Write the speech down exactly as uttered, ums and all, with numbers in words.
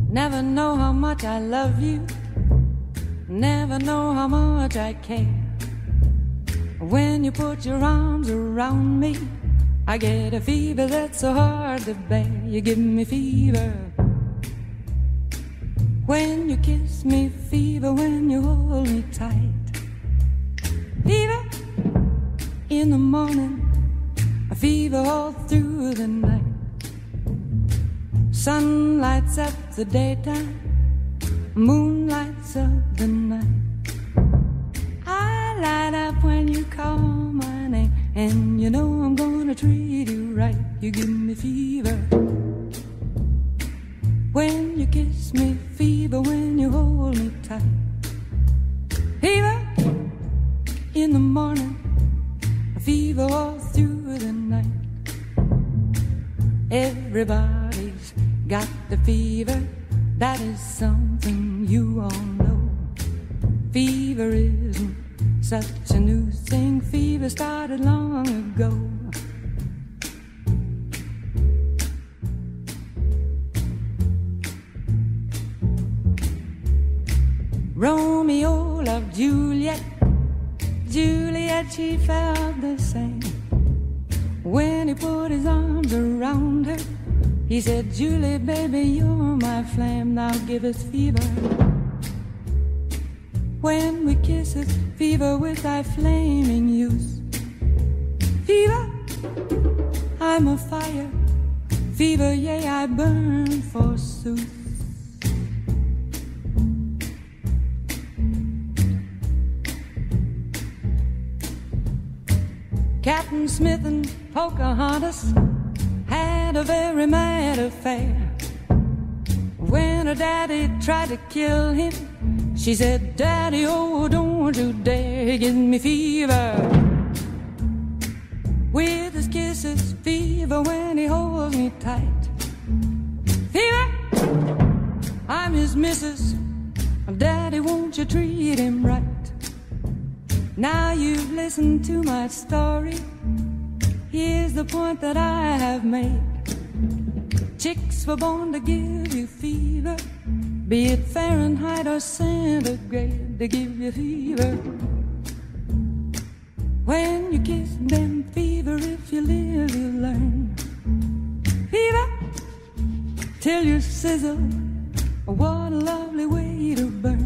Never know how much I love you, never know how much I care. When you put your arms around me, I get a fever that's so hard to bear. You give me fever when you kiss me, fever when you hold me tight. Fever in the morning, a fever all through the night. Sun lights up the daytime, moon lights up the night. I light up when you call my name, and you know I'm gonna treat you right. You give me fever when you kiss me, fever when you hold me tight. Fever in the morning, a fever all through the night. Everybody's got the fever, that is something you all know. Fever isn't such a new thing, fever started long ago. Romeo loved Juliet, Juliet, she felt the same. When he put his arms around her, he said, Julie, baby, you're my flame, now give us fever. When we kiss it, fever with thy flaming youth. Fever, I'm a fire, fever, yea, I burn forsooth. Captain Smith and Pocahontas had a very mad affair. When her daddy tried to kill him, she said, Daddy, oh, don't you dare. He gives me fever with his kisses, fever when he holds me tight. Fever, I'm his missus, Daddy, won't you treat him right? Now you've listened to my story, here's the point that I have made. Chicks were born to give you fever, be it Fahrenheit or centigrade, they give you fever. When you kiss them, fever, if you live, you learn. Fever, till you sizzle, what a lovely way to burn.